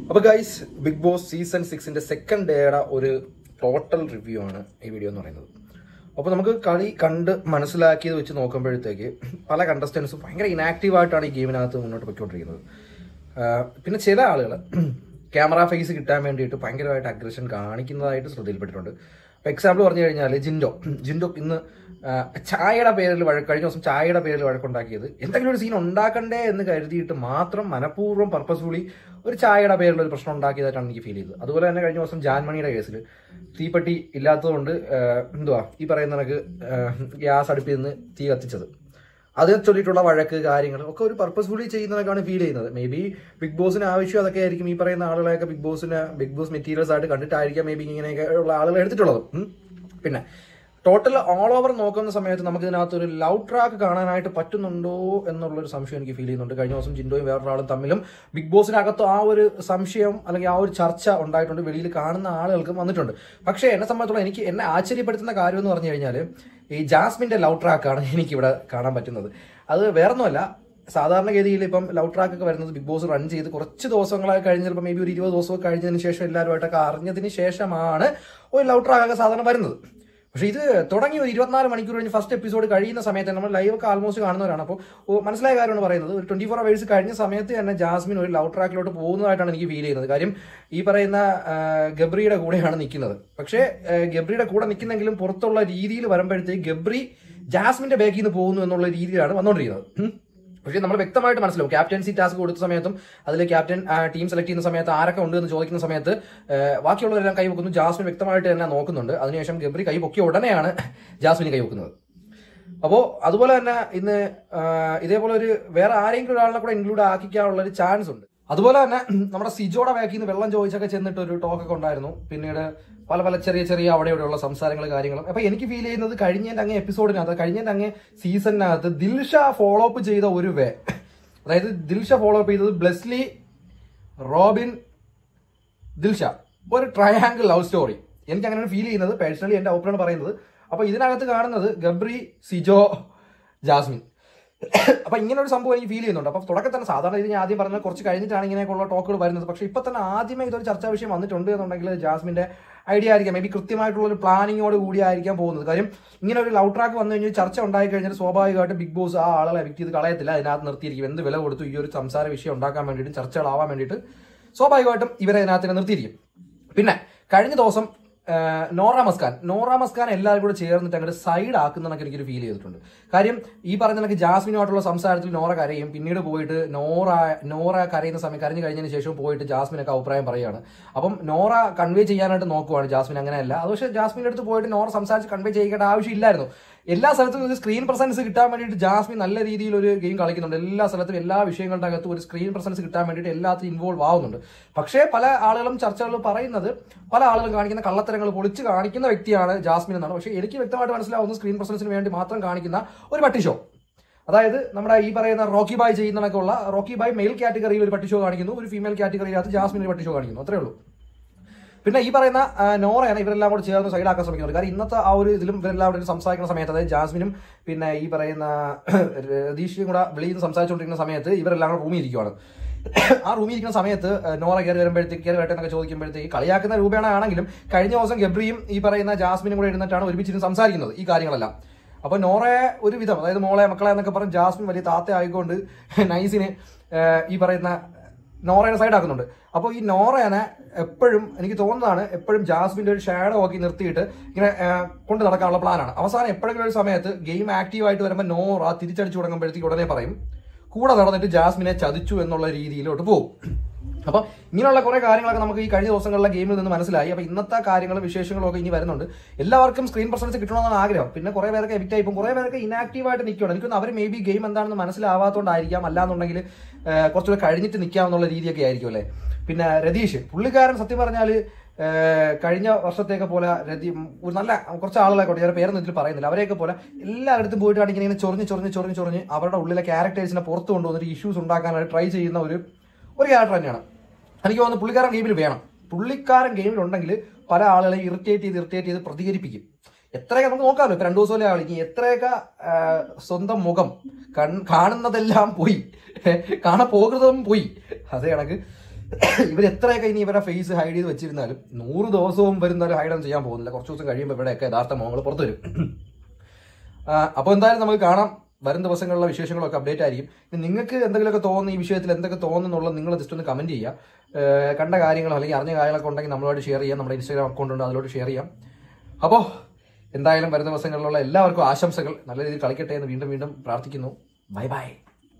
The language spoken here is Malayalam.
അപ്പോൾ guys, Bigg Boss season 6 second ഡേയുടെ ഒരു ടോട്ടൽ റിവ്യൂ ആണ് ഈ വീഡിയോ എന്ന് പറയുന്നത്. അപ്പോൾ നമുക്ക് കളി കണ്ട് മനസ്സിലാക്കിയത് വെച്ച് നോക്കുമ്പോഴത്തേക്ക് പല കണ്ടസ്റ്റൻസും ഭയങ്കര ഇനാക്റ്റീവായിട്ടാണ് ഈ ഗെയിമിനകത്ത് മുന്നോട്ട് പോയിക്കൊണ്ടിരിക്കുന്നത്. പിന്നെ ചില ആളുകൾ ക്യാമറ ഫേസ് കിട്ടാൻ വേണ്ടിയിട്ട് ഭയങ്കരമായിട്ട് അഗ്രഷൻ കാണിക്കുന്നതായിട്ട് ശ്രദ്ധയിൽപ്പെട്ടിട്ടുണ്ട്. ഇപ്പോൾ എക്സാമ്പിൾ പറഞ്ഞു കഴിഞ്ഞാൽ ജിൻഡോ ഇന്ന് ചായയുടെ പേരിൽ കഴിഞ്ഞ ദിവസം ചായയുടെ പേരിൽ വഴക്കുണ്ടാക്കിയത് എന്തെങ്കിലും ഒരു സീൻ ഉണ്ടാക്കണ്ടേ എന്ന് കരുതിയിട്ട് മാത്രം മനഃപൂർവ്വം പർപ്പസ്ഫുള്ളി ഒരു ചായയുടെ പേരിൽ ഒരു പ്രശ്നം ഉണ്ടാക്കിയതായിട്ടാണ് എനിക്ക് ഫീൽ ചെയ്തത്. അതുപോലെ തന്നെ കഴിഞ്ഞ ദിവസം ജാൻമണിയുടെ കേസിൽ തീപ്പെട്ടി ഇല്ലാത്തതുകൊണ്ട് ഈ പറയുന്ന കണക്ക് ഗ്യാസ് അടുപ്പിൽ നിന്ന് തീ കത്തിച്ചത്, അതിനെ ചൊല്ലിയിട്ടുള്ള വഴക്ക് കാര്യങ്ങൾ ഒക്കെ ഒരു പർപ്പസ്ഫുള്ളി ചെയ്യുന്നതൊക്കെയാണ് ഫീൽ ചെയ്യുന്നത്. മേ ബി ബിഗ് ബോസിന് ആവശ്യം അതൊക്കെ ആയിരിക്കും. ഈ പറയുന്ന ആളുകളെയൊക്കെ ബിഗ് ബോസ് മെറ്റീരിയൽസ് ആയിട്ട് കണ്ടിട്ടായിരിക്കാം മേ ബി ഇങ്ങനെയൊക്കെ ഉള്ള ആളുകൾ എടുത്തിട്ടുള്ളത്. പിന്നെ ടോട്ടൽ ഓൾ ഓവർ നോക്കുന്ന സമയത്ത് നമുക്ക് ഇതിനകത്ത് ഒരു ലവ് ട്രാക്ക് കാണാനായിട്ട് പറ്റുന്നുണ്ടോ എന്നുള്ളൊരു സംശയം എനിക്ക് ഫീൽ ചെയ്യുന്നുണ്ട്. കഴിഞ്ഞ ദിവസം ജിൻഡോയും വേറൊരാളും തമ്മിലും ബിഗ് ബോസിനകത്ത് ആ ഒരു സംശയം അല്ലെങ്കിൽ ആ ഒരു ചർച്ച ഉണ്ടായിട്ടുണ്ട്, വെളിയിൽ കാണുന്ന ആളുകൾക്കും വന്നിട്ടുണ്ട്. പക്ഷേ എന്നെ സംബന്ധിച്ചോളം എന്നെ ആശ്ചര്യപ്പെടുത്തുന്ന കാര്യം എന്ന് പറഞ്ഞു കഴിഞ്ഞാൽ ഈ ജാസ്മിന്റെ ലവ് ട്രാക്കാണ് എനിക്കിവിടെ കാണാൻ പറ്റുന്നത്. അത് വേറൊന്നുമല്ല, സാധാരണഗതിയിൽ ഇപ്പം ലവ് ട്രാക്ക് ഒക്കെ വരുന്നത് ബിഗ് ബോസ് റൺ ചെയ്ത് കുറച്ച് ദിവസങ്ങളൊക്കെ കഴിഞ്ഞ് ചിലപ്പോൾ മേ ബി ഒരു 20 ദിവസമൊക്കെ കഴിഞ്ഞതിന് ശേഷം എല്ലാവരുമായിട്ടൊക്കെ അറിഞ്ഞതിന് ശേഷമാണ് ഒരു ലവ് ട്രാക്കൊക്കെ സാധാരണ വരുന്നത്. പക്ഷേ ഇത് തുടങ്ങി ഒരു 24 മണിക്കൂർ കഴിഞ്ഞ് ഫസ്റ്റ് എപ്പിസോഡ് കഴിയുന്ന സമയത്ത് നമ്മൾ ലൈവ് ഒക്കെ ആൾമോസ്റ്റ് കാണുന്നവരാണ്. അപ്പോൾ മനസ്സിലായ കാര്യമാണ് പറയുന്നത്. ഒരു 24 hours കഴിഞ്ഞ സമയത്ത് തന്നെ ജാസ്മിൻ ഒരു ലവ് ട്രാക്കിലോട്ട് പോകുന്നതായിട്ടാണ് എനിക്ക് ഫീൽ ചെയ്യുന്നത്. കാര്യം ഈ പറയുന്ന ഗബ്രിയുടെ കൂടെയാണ് നിൽക്കുന്നത്. പക്ഷേ ഗബ്രിയുടെ കൂടെ നിൽക്കുന്നെങ്കിലും പുറത്തുള്ള രീതിയിൽ വരുമ്പോഴത്തേക്ക് ഗബ്രി ജാസ്മിന്റെ ബാക്കിൽ നിന്ന് പോകുന്നു എന്നുള്ള രീതിയിലാണ് വന്നുകൊണ്ടിരിക്കുന്നത്. പക്ഷേ നമ്മൾ വ്യക്തമായിട്ട് മനസ്സിലാവും, ക്യാപ്റ്റൻസി ടാസ്ക് കൊടുത്ത സമയത്തും അതിൽ ക്യാപ്റ്റൻ ടീം സെലക്ട് ചെയ്യുന്ന സമയത്ത് ആരൊക്കെ ഉണ്ട് എന്ന് ചോദിക്കുന്ന സമയത്ത് ബാക്കിയുള്ളവരെല്ലാം കൈവെക്കുന്നു. ജാസ്മിൻ വ്യക്തമായിട്ട് തന്നെ നോക്കുന്നുണ്ട്. അതിനുശേഷം ഗബ്രി കൈ പൊക്കിയ ഉടനെയാണ് ജാസ്മിന് കൈവെക്കുന്നത്. അപ്പോൾ അതുപോലെ തന്നെ ഇന്ന് ഇതേപോലെ ഒരു വേറെ ആരെങ്കിലും ഒരാളിനെ കൂടെ ഇൻക്ലൂഡ് ആക്കിക്കാനുള്ള ഒരു ചാൻസ് ഉണ്ട്. അതുപോലെ തന്നെ നമ്മുടെ സിജോയുടെ ബാക്കിൽ നിന്ന് വെള്ളം ചോദിച്ചൊക്കെ ചെന്നിട്ട് ഒരു ടോക്കൊക്കെ ഉണ്ടായിരുന്നു. പിന്നീട് പല ചെറിയ അവിടെ ഇവിടെയുള്ള സംസാരങ്ങൾ കാര്യങ്ങളും. അപ്പൊ എനിക്ക് ഫീൽ ചെയ്യുന്നത് കഴിഞ്ഞതിന്റെ അങ്ങേ എപ്പിസോഡിനകത്ത് കഴിഞ്ഞതിന്റെ അങ്ങേ സീസണിനകത്ത് ദിൽഷ ഫോളോ അപ്പ് ചെയ്ത ഒരു വേ, അതായത് ദിൽഷ ഫോളോ അപ്പ് ചെയ്തത് ബ്ലെസ്ലി, റോബിൻ, ദിൽഷ, ഒരു ട്രയാങ്കിൾ ലവ് സ്റ്റോറി. എനിക്ക് അങ്ങനെയാണ് ഫീൽ ചെയ്യുന്നത്. പേഴ്സണലി എന്റെ ഒപ്പീനിയൻ പറയുന്നത്. അപ്പൊ ഇതിനകത്ത് കാണുന്നത് ഗബ്രി, സിജോ, ജാസ്മിൻ. അപ്പൊ ഇങ്ങനെ ഒരു സംഭവം എനിക്ക് ഫീൽ ചെയ്യുന്നുണ്ട്. അപ്പൊ തുടക്കത്തിൽ തന്നെ സാധാരണ ഇത് ഞാൻ ആദ്യം പറഞ്ഞാൽ കുറച്ച് കഴിഞ്ഞിട്ടാണ് ഇങ്ങനെയൊക്കെയുള്ള ടോക്കുകൾ വരുന്നത്. പക്ഷെ ഇപ്പൊ തന്നെ ആദ്യമേ ഇതൊരു ചർച്ചാ വിഷയം വന്നിട്ടുണ്ട് എന്നുണ്ടെങ്കിൽ ജാസ്മിന്റെ ഐഡിയ ആയിരിക്കാം, മേ ബി കൃത്യമായിട്ടുള്ള ഒരു പ്ലാനിങ്ങോട് കൂടി ആയിരിക്കാൻ പോകുന്നത്. കാര്യം ഇങ്ങനെ ഒരു ലവ് ട്രാക്ക് വന്നു കഴിഞ്ഞാൽ ചർച്ച ഉണ്ടായി കഴിഞ്ഞാൽ സ്വാഭാവികമായിട്ട് ബിഗ് ബോസ് ആ ആളെ എവിക്ട് ചെയ്ത് കളയത്തില്ല, അതിനകത്ത് നിർത്തിയിരിക്കും. എന്ത് വില കൊടുത്തു ഈ ഒരു സംസാര വിഷയം ഉണ്ടാക്കാൻ വേണ്ടിയിട്ട്, ചർച്ചകളാവാൻ വേണ്ടിയിട്ട് സ്വാഭാവികമായിട്ടും ഇവരെ അതിനകത്ത് നിർത്തിയിരിക്കും. പിന്നെ കഴിഞ്ഞ ദിവസം നോറ മസ്കാൻ എല്ലാവരും കൂടെ ചേർന്നിട്ട് അങ്ങോട്ട് സൈഡ് ആക്കുന്നതൊക്കെ എനിക്കൊരു ഫീൽ ചെയ്തിട്ടുണ്ട്. കാര്യം ഈ പറഞ്ഞ കണക്ക് ജാസ്മിനുമായിട്ടുള്ള സംസാരത്തിൽ നോറ കരയും, പിന്നീട് പോയിട്ട് നോറ കരയുന്ന സമയം കരഞ്ഞു കഴിഞ്ഞതിന് ശേഷം പോയിട്ട് ജാസ്മിനൊക്കെ അഭിപ്രായം പറയുകയാണ്. അപ്പം നോറ കൺവേ ചെയ്യാനായിട്ട് നോക്കുവാണ്, ജാസ്മിൻ അങ്ങനെയല്ല. അത് പക്ഷേ ജാസ്മിൻ്റെ അടുത്ത് പോയിട്ട് നോറ സംസാരിച്ച് കൺവേ ചെയ്യേണ്ട ആവശ്യമില്ലായിരുന്നു. എല്ലാ സ്ഥലത്തും ഒരു സ്ക്രീൻ പ്രസൻസ് കിട്ടാൻ വേണ്ടിയിട്ട് ജാസ്മിൻ നല്ല രീതിയിൽ ഒരു ഗെയിം കളിക്കുന്നുണ്ട്. എല്ലാ സ്ഥലത്തും എല്ലാ വിഷയങ്ങളുടെ അകത്തും ഒരു സ്ക്രീൻ പ്രസൻസ് കിട്ടാൻ വേണ്ടിയിട്ട് എല്ലാത്തിലും ഇൻവോൾവ് ആവുന്നുണ്ട്. പക്ഷേ പല ആളുകളും ചർച്ചകളിൽ പറയുന്നത്, പല ആളുകളും കാണിക്കുന്ന കള്ളത്തരങ്ങൾ പൊളിച്ച് കാണിക്കുന്ന വ്യക്തിയാണ് ജാസ്മിൻ എന്നാണ്. പക്ഷേ എനിക്ക് വ്യക്തമായിട്ട് മനസ്സിലാവുന്ന സ്ക്രീൻ പ്രസൻസിന് വേണ്ടി മാത്രം കാണിക്കുന്ന ഒരു പട്ടി ഷോ. അതായത് നമ്മുടെ ഈ പറയുന്ന റോക്കി ബായ് ചെയ്യുന്നതൊക്കെ ഉള്ള റോക്കി ബായ് മെയിൽ കാറ്റഗറിയിൽ ഒരു പട്ടി ഷോ കാണിക്കുന്നു, ഒരു ഫീമെയിൽ കാറ്റഗറിയിനകത്ത് ജാസ്മിൻ ഒരു പട്ടി ഷോ കാണിക്കുന്നു, അത്രേ ഉള്ളൂ. പിന്നെ ഈ പറയുന്ന നോറയാണ് ഇവരെല്ലാം കൂടെ ചേർന്ന് സൈഡാക്കാൻ ശ്രമിക്കുന്നത്. കാരണം ഇന്നത്തെ ആ ഒരു ഇതിലും ഇവരെല്ലാം കൂടെ സംസാരിക്കുന്ന സമയത്ത്, അതായത് ജാസ്മിനും പിന്നെ ഈ പറയുന്ന രതീഷും കൂടെ വെളിയിൽ നിന്ന് സംസാരിച്ചുകൊണ്ടിരിക്കുന്ന സമയത്ത് ഇവരെല്ലാം കൂടെ റൂമിൽ ഇരിക്കുവാണ്. ആ റൂമിൽ ഇരിക്കുന്ന സമയത്ത് നോറ കയറി വരട്ടെ എന്നൊക്കെ ചോദിക്കുമ്പോഴത്തേക്ക് കളിയാക്കുന്ന രൂപേണ ആണെങ്കിലും കഴിഞ്ഞ ദിവസം ഗബ്രിയും ഈ പറയുന്ന ജാസ്മിനും കൂടെ എഴുന്നിട്ടാണ് ഒരുമിച്ചിരുന്ന് സംസാരിക്കുന്നത് ഈ കാര്യങ്ങളെല്ലാം. അപ്പോൾ നോറയെ ഒരു വിധം, അതായത് മക്കളെ എന്നൊക്കെ പറഞ്ഞ് ജാസ്മിൻ വലിയ താത്ത ആയിക്കൊണ്ട് നൈസിന് ഈ പറയുന്ന നോറയെ സൈഡാക്കുന്നുണ്ട്. അപ്പോൾ ഈ നോറയെ എപ്പോഴും എനിക്ക് തോന്നുന്നതാണ് എപ്പോഴും ജാസ്മിൻ്റെ ഒരു ഷാഡോ ആക്കി നിർത്തിയിട്ട് ഇങ്ങനെ കൊണ്ട് നടക്കാനുള്ള പ്ലാനാണ്. അവസാനം എപ്പോഴെങ്കിലും ഒരു സമയത്ത് ഗെയിം ആക്റ്റീവായിട്ട് വരുമ്പോൾ നോറ തിരിച്ചടിച്ചു തുടങ്ങുമ്പോഴത്തേക്ക് ഉടനെ പറയും കൂടെ നടന്നിട്ട് ജാസ്മിനെ ചതിച്ചു എന്നുള്ള രീതിയിലോട്ട് പോകും. അപ്പം ഇങ്ങനെയുള്ള കുറേ കാര്യങ്ങളൊക്കെ നമുക്ക് ഈ കഴിഞ്ഞ ദിവസങ്ങളിലെ ഗെയിമിൽ നിന്ന് മനസ്സിലായി. അപ്പോൾ ഇന്നത്തെ കാര്യങ്ങളും വിശേഷങ്ങളും ഒക്കെ ഇനി വരുന്നുണ്ട്. എല്ലാവർക്കും സ്ക്രീൻ പ്രസൻസ് കിട്ടണമെന്നാണ് ആഗ്രഹം. പിന്നെ കുറേ പേർക്ക് എവിക്റ്റ് ആയിപ്പോൾ കുറേ പേർക്ക് ഇനാക്റ്റീവായിട്ട് നിൽക്കുകയാണ്. എനിക്കൊന്ന് അവർ മേ ബി ഗെയിം എന്താണെന്ന് മനസ്സിലാവാത്തതുകൊണ്ടായിരിക്കാം, അല്ലാന്നുണ്ടെങ്കിൽ കുറച്ചുകൂടെ കഴിഞ്ഞിട്ട് നിൽക്കാമെന്നുള്ള രീതിയൊക്കെ ആയിരിക്കും അല്ലേ. പിന്നെ രതീഷ് പുള്ളിക്കാരൻ സത്യം പറഞ്ഞാൽ കഴിഞ്ഞ വർഷത്തേക്ക് പോലെ ഒരു നല്ല കുറച്ച് ആളുകളായിക്കോട്ടെ, ഞാൻ പേരൊന്നും ഇതിൽ പറയുന്നില്ല, അവരെയൊക്കെ പോലെ എല്ലായിടത്തും പോയിട്ടാണ് ഇങ്ങനെ ചൊറിഞ്ഞ് അവരുടെ ഉള്ളിലെ ക്യാരക്ടേഴ്സിനെ പുറത്ത് കൊണ്ടുവന്നിട്ട് ഇഷ്യൂസ് ഉണ്ടാക്കാനായിട്ട് ട്രൈ ചെയ്യുന്ന ഒരു ക്യാരക്ടർ തന്നെയാണ്. എനിക്ക് തോന്നുന്നു പുള്ളിക്കാരൻ ഗെയിമിൽ വേണം. പുള്ളിക്കാരൻ ഗെയിമിലുണ്ടെങ്കിൽ പല ആളുകളെ ഇറിറ്റേറ്റ് ചെയ്ത് പ്രതികരിപ്പിക്കും. എത്രയൊക്കെ നമുക്ക് നോക്കാമല്ലോ, ഇപ്പൊ 2 ദിവസം ആൾ ഇനി എത്രയൊക്കെ സ്വന്തം മുഖം കാണുന്നതെല്ലാം പോയി, കാണാൻ പോകുന്നതും പോയി. അതേ കണക്ക് ഇവർ എത്രയൊക്കെ ഇനി ഇവരുടെ ഫേസ് ഹൈഡ് ചെയ്ത് വെച്ചിരുന്നാലും 100 ദിവസവും വരുന്നാലും ഹൈഡൊന്നും ചെയ്യാൻ പോകുന്നില്ല. കുറച്ച് ദിവസം കഴിയുമ്പോൾ ഇവിടെയൊക്കെ യഥാർത്ഥ മുഖങ്ങൾ പുറത്തു വരും. അപ്പോൾ എന്തായാലും നമുക്ക് കാണാം. വരും ദിവസങ്ങളിലുള്ള വിശേഷങ്ങളൊക്കെ അപ്ഡേറ്റ് ആയിരിക്കും. നിങ്ങൾക്ക് എന്തെങ്കിലുമൊക്കെ തോന്നുന്നു, ഈ വിഷയത്തിൽ എന്തൊക്കെ തോന്നുന്നുള്ളത് നിങ്ങൾ ജസ്റ്റ് ഒന്ന് കമന്റ് ചെയ്യുക. കണ്ട കാര്യങ്ങളോ അല്ലെങ്കിൽ അറിഞ്ഞ കാര്യങ്ങളൊക്കെ ഉണ്ടെങ്കിൽ നമ്മളോട് ഷെയർ ചെയ്യാം. നമ്മുടെ ഇൻസ്റ്റാഗ്രാം അക്കൗണ്ട് ഉണ്ട്, അതിലോട്ട് ഷെയർ ചെയ്യാം. അപ്പോൾ എന്തായാലും വരുന്ന ദിവസങ്ങളിലുള്ള എല്ലാവർക്കും ആശംസകൾ. നല്ല രീതിയിൽ കളിക്കട്ടെ എന്ന് വീണ്ടും പ്രാർത്ഥിക്കുന്നു. Bye by.